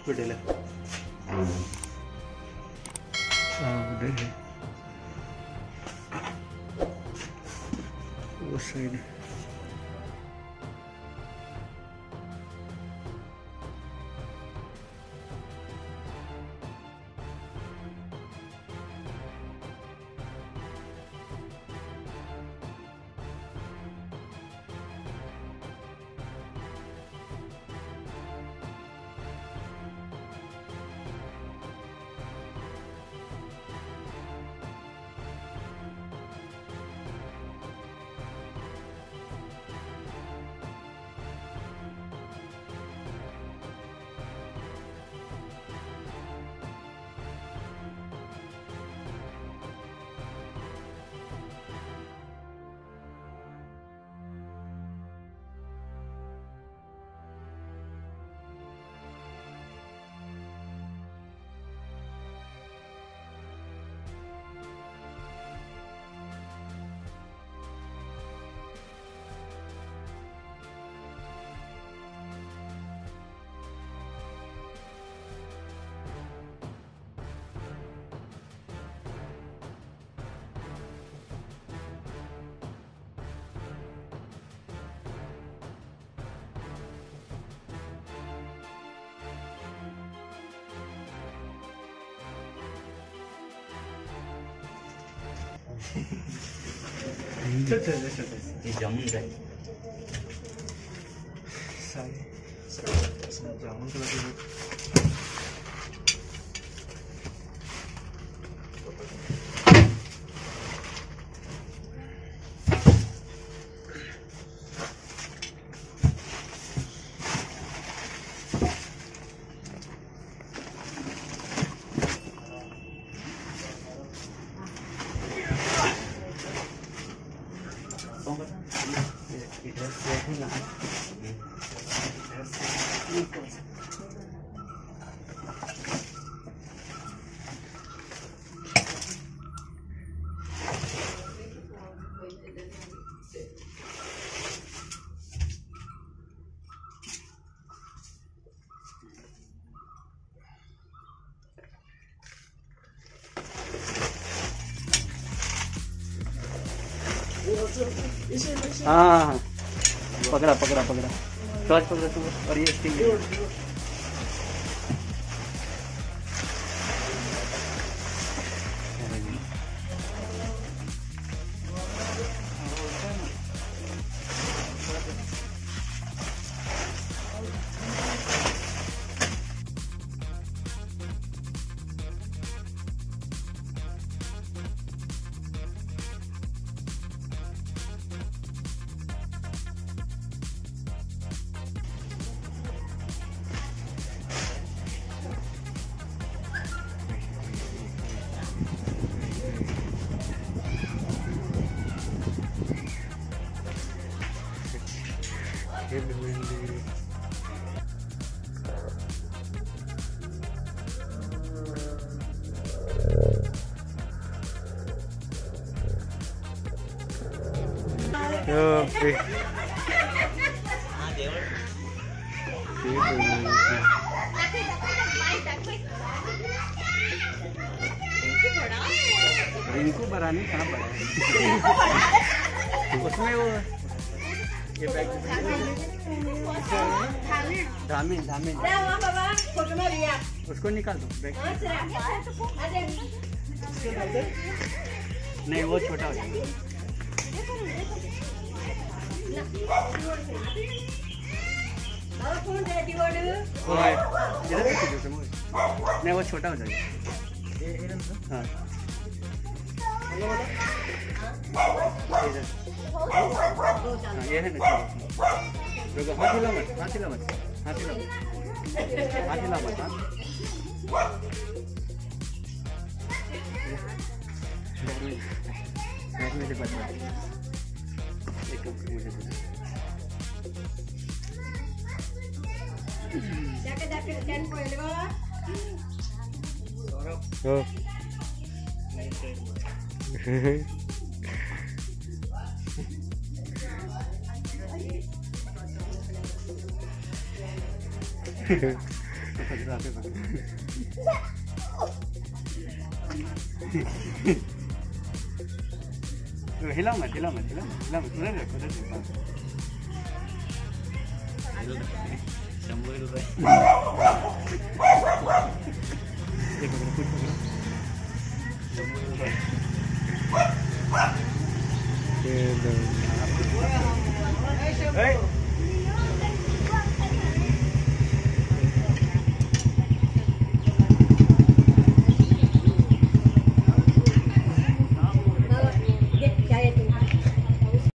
बिटेला वो साइड ये जामुन का जामुन का हाँ पकड़ा पकड़ा पकड़ा टॉर्च पकड़ा तू और ये स्टिंग रिंकू बरानी कहाँ पर है उसमें वो ये बैग धामिन धामिन उसको निकाल दो बैग नहीं वो छोटा हो जाएगा नहीं वो छोटा हो जाएगा हाँ ये है ना रुको हाथ हिला मत हाथ हिला मत हाथ हिला मत हाथ हिला मत मुझे बता एक मुझे जाके जाके टेन पॉइंट वाला हो राहते बघ. हिला मत हिला मत हिला मत हिला मत उधर देखो उधर देखो. 100 रुपये. देखो देखो कुछ पकड़ो. 100 रुपये. ये लो.